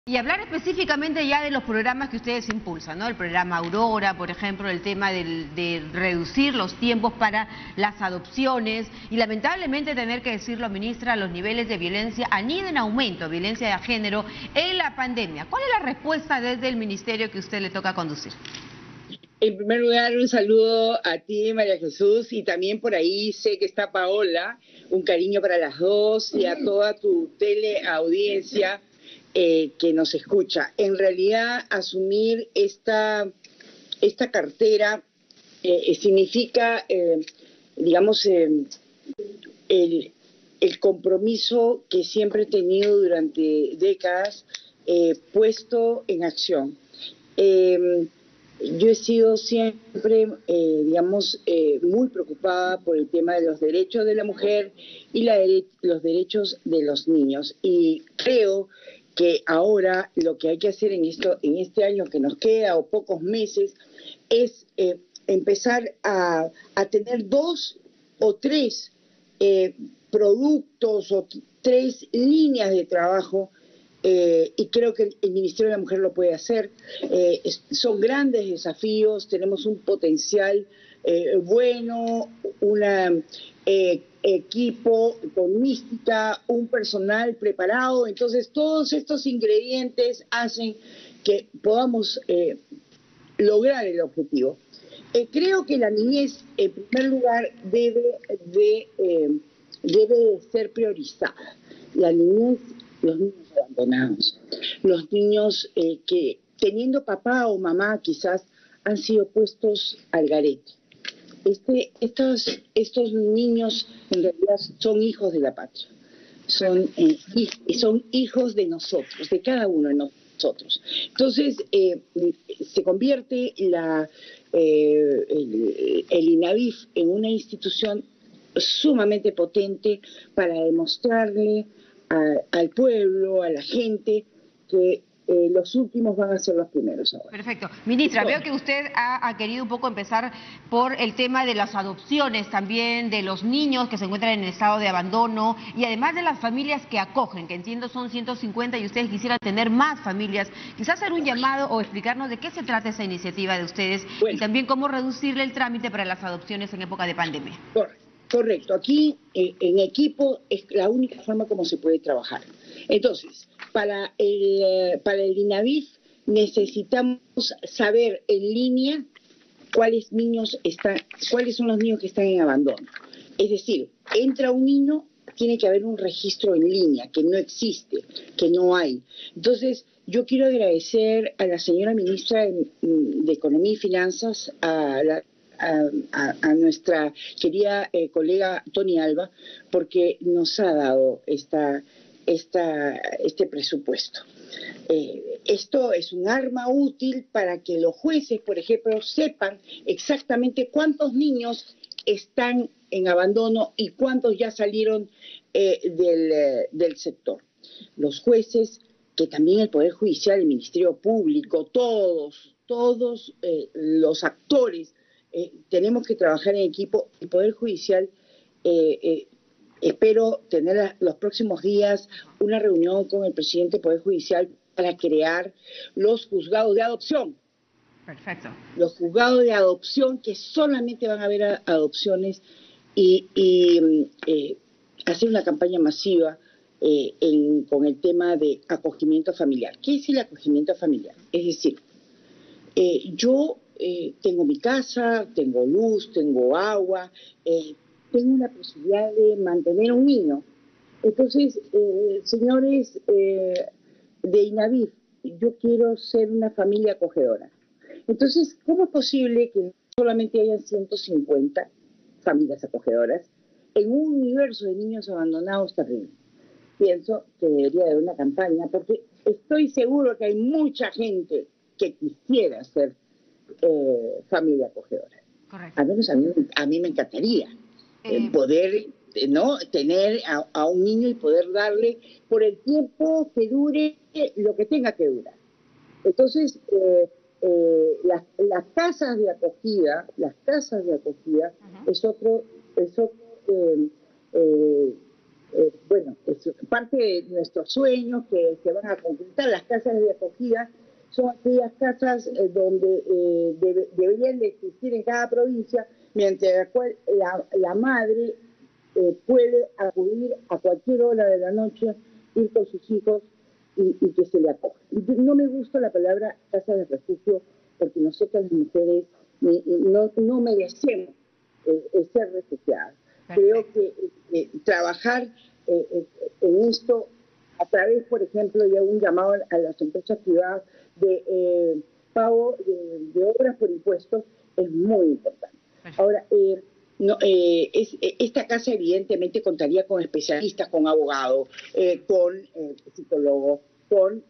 Y hablar específicamente ya de los programas que ustedes impulsan, ¿no? El programa Aurora, por ejemplo, el tema de reducir los tiempos para las adopciones y lamentablemente tener que decirlo, ministra, los niveles de violencia han ido en aumento, violencia de género en la pandemia. ¿Cuál es la respuesta desde el ministerio que usted le toca conducir? En primer lugar, un saludo a ti, María Jesús, y también por ahí sé que está Paola, un cariño para las dos y a toda tu teleaudiencia que nos escucha. En realidad, asumir esta cartera significa, digamos, el compromiso que siempre he tenido durante décadas puesto en acción. Yo he sido siempre, muy preocupada por el tema de los derechos de la mujer y los derechos de los niños. Y creo que ahora lo que hay que hacer en este año que nos queda, o pocos meses, es empezar a tener 2 o 3 productos o 3 líneas de trabajo. Y creo que el Ministerio de la Mujer lo puede hacer. Son grandes desafíos, tenemos un potencial bueno, un equipo con mística, un personal preparado. Entonces, todos estos ingredientes hacen que podamos lograr el objetivo. Creo que la niñez, en primer lugar, debe ser priorizada. La niñez, los niños abandonados, los niños que teniendo papá o mamá quizás han sido puestos al garete. Estos niños en realidad son hijos de la patria, son hijos de nosotros, de cada uno de nosotros. Entonces se convierte el INAVIF en una institución sumamente potente para demostrarle al pueblo, a la gente, que los últimos van a ser los primeros ahora. Perfecto. Ministra, veo que usted ha querido un poco empezar por el tema de las adopciones también, de los niños que se encuentran en estado de abandono y además de las familias que acogen, que entiendo son 150 y ustedes quisieran tener más familias. Quizás hacer un llamado o explicarnos de qué se trata esa iniciativa de ustedes y también cómo reducirle el trámite para las adopciones en época de pandemia. Correcto. Aquí en equipo es la única forma como se puede trabajar. Entonces, para el INAVIF necesitamos saber en línea cuáles son los niños que están en abandono. Es decir, entra un niño, tiene que haber un registro en línea, que no existe, que no hay. Entonces, yo quiero agradecer a la señora ministra de Economía y Finanzas, a nuestra querida colega Tony Alba, porque nos ha dado este presupuesto. Esto es un arma útil para que los jueces, por ejemplo, sepan exactamente cuántos niños están en abandono y cuántos ya salieron del sector. Los jueces, que también el Poder Judicial, el Ministerio Público, todos los actores, tenemos que trabajar en equipo. El Poder Judicial, espero tener los próximos días una reunión con el presidente del Poder Judicial para crear los juzgados de adopción. Perfecto. Los juzgados de adopción, que solamente van a haber adopciones, y hacer una campaña masiva con el tema de acogimiento familiar. ¿Qué es el acogimiento familiar? Es decir, yo tengo mi casa, tengo luz, tengo agua, tengo una posibilidad de mantener un niño. Entonces, señores de INAVIF, yo quiero ser una familia acogedora. Entonces, ¿cómo es posible que solamente hayan 150 familias acogedoras en un universo de niños abandonados terrible? Pienso que debería haber una campaña, porque estoy seguro que hay mucha gente que quisiera ser familia acogedora. Correcto. Al menos a mí me encantaría poder tener a un niño y poder darle por el tiempo que dure lo que tenga que durar. Entonces, las casas de acogida es otro bueno, es parte de nuestros sueños que se van a concretar. Las casas de acogida son aquellas casas donde deberían de existir en cada provincia, mediante la cual la madre puede acudir a cualquier hora de la noche, ir con sus hijos y que se le acoja. No me gusta la palabra casa de refugio porque nosotras las mujeres no merecemos ser refugiadas. Creo que trabajar en esto a través, por ejemplo, de un llamado a las empresas privadas de pago de obras por impuestos es muy importante. Ahora, esta casa evidentemente contaría con especialistas, con abogados, con psicólogos, con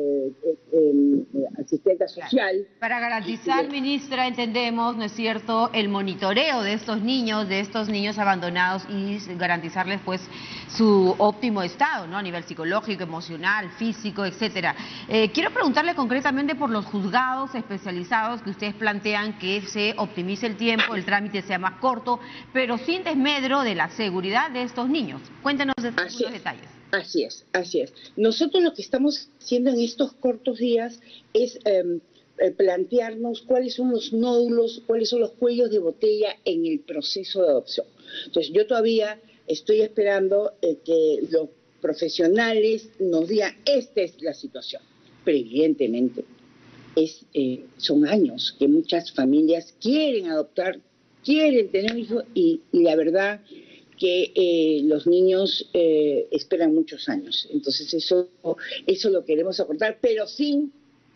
asistente social. Para garantizar, ministra, entendemos, ¿no es cierto?, el monitoreo de estos niños abandonados y garantizarles pues su óptimo estado, ¿no?, a nivel psicológico, emocional, físico, etcétera. Quiero preguntarle concretamente por los juzgados especializados que ustedes plantean que se optimice el tiempo, el trámite sea más corto, pero sin desmedro de la seguridad de estos niños. Cuéntenos algunos detalles. Así es, así es. Nosotros lo que estamos haciendo en estos cortos días es plantearnos cuáles son los nódulos, cuáles son los cuellos de botella en el proceso de adopción. Entonces, yo todavía estoy esperando que los profesionales nos digan, esta es la situación. Pero evidentemente son años que muchas familias quieren adoptar, quieren tener hijos y la verdad que los niños esperan muchos años. Entonces eso lo queremos acortar, pero sin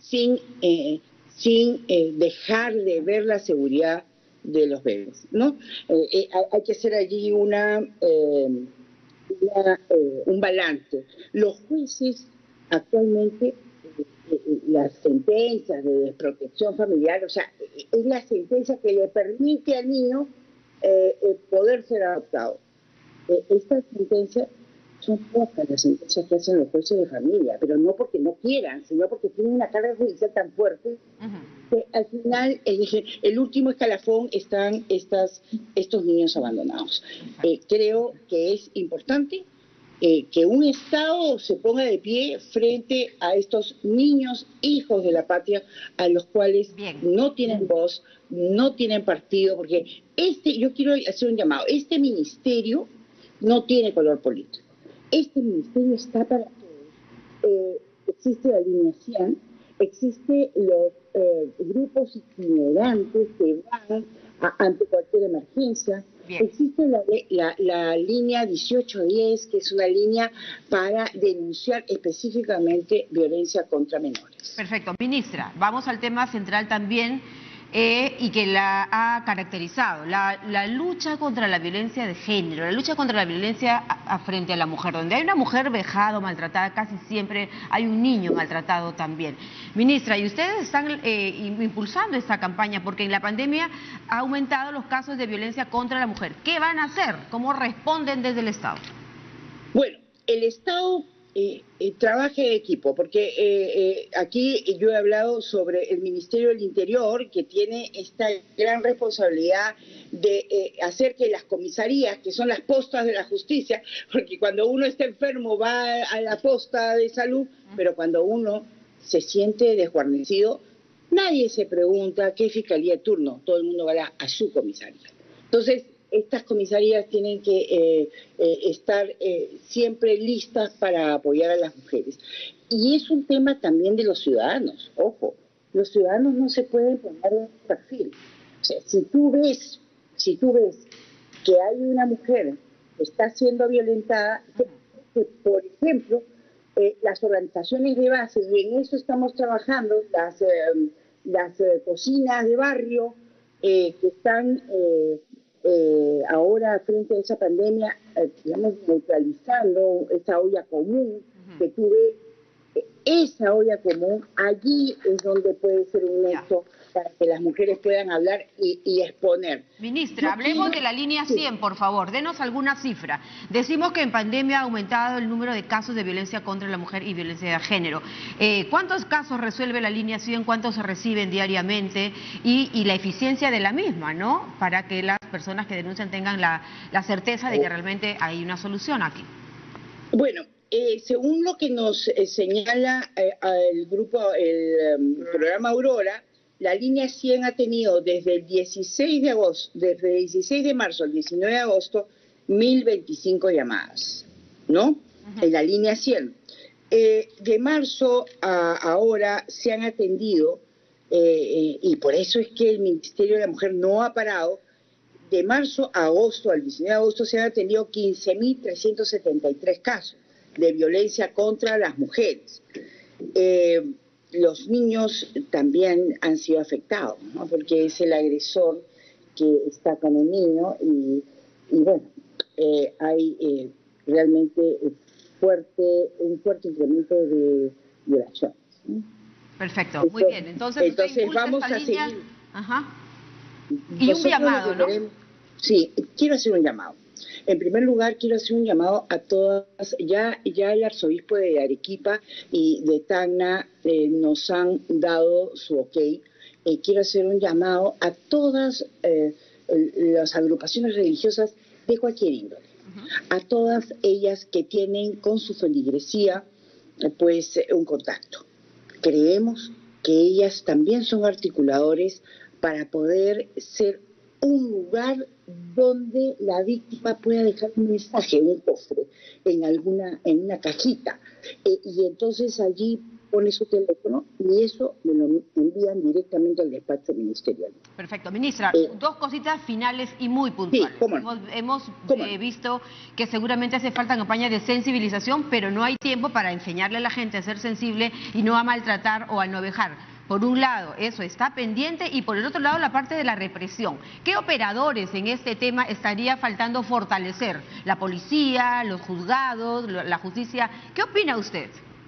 dejar de ver la seguridad de los bebés, ¿no? Hay que hacer allí un balance. Los jueces actualmente, las sentencias de desprotección familiar, o sea, es la sentencia que le permite al niño poder ser adoptado. Estas sentencias son pocas las sentencias que hacen los jueces de familia, pero no porque no quieran, sino porque tienen una carga judicial tan fuerte que al final el último escalafón están estos niños abandonados. Creo que es importante que un Estado se ponga de pie frente a estos niños, hijos de la patria, a los cuales no tienen voz, no tienen partido, porque yo quiero hacer un llamado, este ministerio no tiene color político. Este ministerio está para todos. Existe la línea CIAN, existen los grupos itinerantes que van ante cualquier emergencia. Existe la línea 1810, que es una línea para denunciar específicamente violencia contra menores. Perfecto. Ministra, vamos al tema central también y que la ha caracterizado, la lucha contra la violencia de género, la lucha contra la violencia frente a la mujer. Donde hay una mujer vejada o maltratada, casi siempre hay un niño maltratado también. Ministra, y ustedes están impulsando esta campaña porque en la pandemia ha aumentado los casos de violencia contra la mujer. ¿Qué van a hacer? ¿Cómo responden desde el Estado? Bueno, el Estado trabaje de equipo, porque aquí yo he hablado sobre el Ministerio del Interior, que tiene esta gran responsabilidad de hacer que las comisarías, que son las postas de la justicia, porque cuando uno está enfermo va a la posta de salud, pero cuando uno se siente desguarnecido, nadie se pregunta qué fiscalía de turno, todo el mundo va a su comisaría. Entonces, estas comisarías tienen que estar siempre listas para apoyar a las mujeres. Y es un tema también de los ciudadanos, ojo, los ciudadanos no se pueden poner en perfil. O sea, si tú ves que hay una mujer que está siendo violentada, que por ejemplo, las organizaciones de base, y en eso estamos trabajando, las cocinas de barrio que están ahora frente a esa pandemia, digamos, neutralizando esa olla común que tú ves, esa olla común, allí es donde puede ser un nexo para que las mujeres puedan hablar y exponer. Ministra, hablemos de la línea 100, por favor, denos alguna cifra. Decimos que en pandemia ha aumentado el número de casos de violencia contra la mujer y violencia de género. ¿Cuántos casos resuelve la línea 100? ¿Cuántos se reciben diariamente? Y la eficiencia de la misma, ¿no? Para que las personas que denuncian tengan la certeza de que realmente hay una solución aquí. Bueno, según lo que nos señala el grupo, programa Aurora, la línea 100 ha tenido desde el 16 de agosto, desde el 16 de marzo al 19 de agosto, 1025 llamadas, ¿no? En la línea 100. De marzo a ahora se han atendido, y por eso es que el Ministerio de la Mujer no ha parado. De marzo a agosto, al 19 de agosto, se han atendido 15.373 casos de violencia contra las mujeres. Los niños también han sido afectados, ¿no? Porque es el agresor que está con el niño y bueno, hay realmente un fuerte incremento de violaciones, ¿no? Perfecto, muy bien. Entonces vamos a seguir. Ajá. Y un llamado, ¿no? Sí, quiero hacer un llamado. En primer lugar, quiero hacer un llamado a todas. Ya el arzobispo de Arequipa y de Tacna nos han dado su ok. Quiero hacer un llamado a todas las agrupaciones religiosas de cualquier índole. A todas ellas que tienen con su feligresía pues un contacto. Creemos que ellas también son articuladores para poder ser un lugar donde la víctima pueda dejar un mensaje, un cofre, en una cajita, y entonces allí pone su teléfono y eso me lo envían directamente al despacho ministerial. Perfecto. Ministra, dos cositas finales y muy puntuales. Sí, hemos visto que seguramente hace falta campaña de sensibilización, pero no hay tiempo para enseñarle a la gente a ser sensible y no a maltratar o a no dejar. Por un lado, eso está pendiente y por el otro lado, la parte de la represión. ¿Qué operadores en este tema estaría faltando fortalecer? ¿La policía, los juzgados, la justicia? ¿Qué opina usted?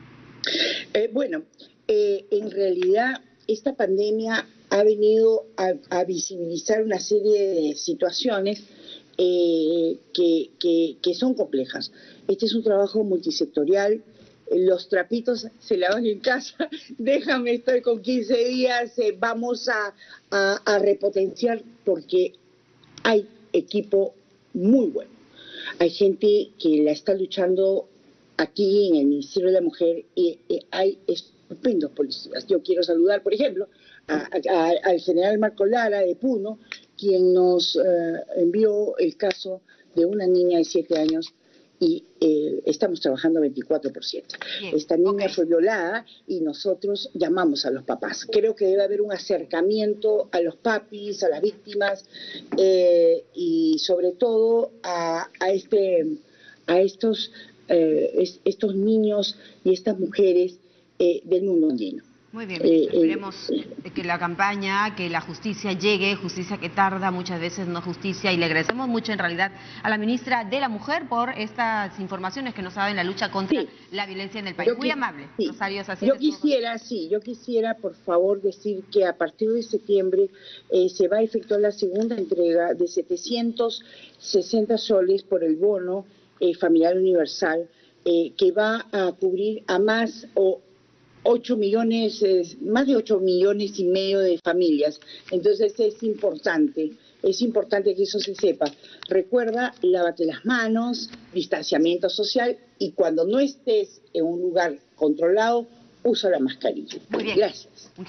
Bueno, en realidad esta pandemia ha venido a visibilizar una serie de situaciones que son complejas. Este es un trabajo multisectorial. Los trapitos se lavan en casa, déjame, estoy con 15 días, vamos a repotenciar porque hay equipo muy bueno. Hay gente que la está luchando aquí en el Ministerio de la Mujer y hay estupendos policías. Yo quiero saludar, por ejemplo, al general Marco Lara de Puno, quien nos envió el caso de una niña de 7 años y estamos trabajando 24/7. Esta niña fue violada y nosotros llamamos a los papás. Creo que debe haber un acercamiento a los papis, a las víctimas y sobre todo a estos niños y estas mujeres del mundo andino. Muy bien, esperemos que la campaña, que la justicia llegue, justicia que tarda muchas veces, no justicia, y le agradecemos mucho en realidad a la ministra de la Mujer por estas informaciones que nos ha dado en la lucha contra la violencia en el país. Muy amable, Rosario Sacín. Yo quisiera por favor decir que a partir de septiembre se va a efectuar la segunda entrega de 760 soles por el bono familiar universal, que va a cubrir a más de 8 millones y medio de familias. Entonces es importante que eso se sepa. Recuerda, lávate las manos, distanciamiento social y cuando no estés en un lugar controlado, usa la mascarilla. Muy bien. Gracias.